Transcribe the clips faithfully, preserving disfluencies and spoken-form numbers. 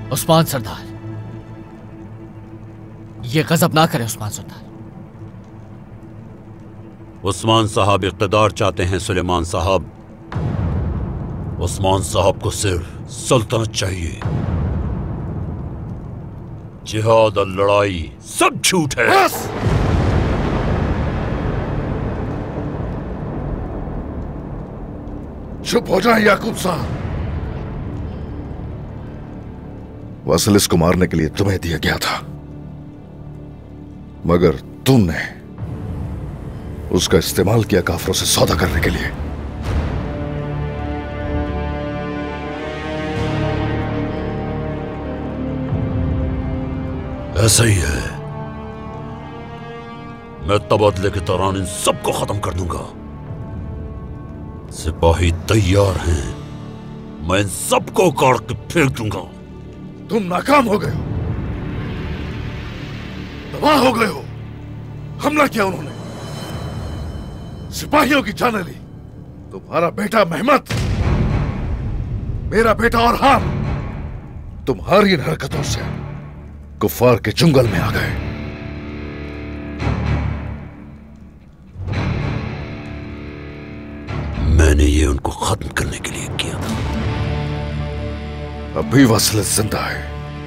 उस्मान सरदार, ये गजब ना करे उस्मान सरदार। उस्मान साहब इक़्तिदार चाहते हैं सुलेमान साहब। उस्मान साहब को सिर्फ सल्तनत चाहिए। जिहाद और लड़ाई सब झूठ है। बस! चुप हो जाए याकूब साहब। वासिलिस को मारने के लिए तुम्हें दिया गया था, मगर तुमने उसका इस्तेमाल किया काफरों से सौदा करने के लिए। ऐसा ही है। मैं तबादले के दौरान इन सबको खत्म कर दूंगा। सिपाही तैयार हैं, मैं इन सबको काट के फेंक दूंगा। तुम नाकाम हो गए हो, तबाह हो गए हो। हमला किया उन्होंने, सिपाहियों की जान ली। तुम्हारा बेटा महमद, मेरा बेटा और हम तुम्हारी इन हरकतों से कुफ्फार के जंगल में आ गए। मैंने ये उनको खत्म करने के लिए किया था। अभी वासिलिस जिंदा है।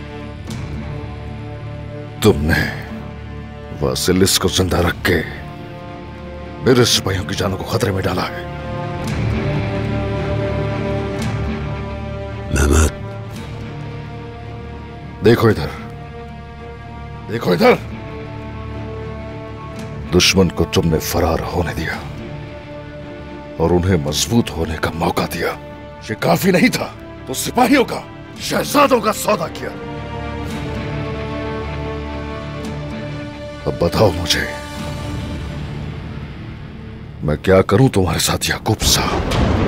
तुमने वासिलिस को जिंदा रख के मेरे सिपाहियों की जानों को खतरे में डाला है। महमद, देखो इधर, देखो इधर। दुश्मन को तुमने फरार होने दिया और उन्हें मजबूत होने का मौका दिया। ये काफी नहीं था तो सिपाहियों का, शहजादों का सौदा किया। अब बताओ मुझे, मैं क्या करूं तुम्हारे साथ याकूब साहब?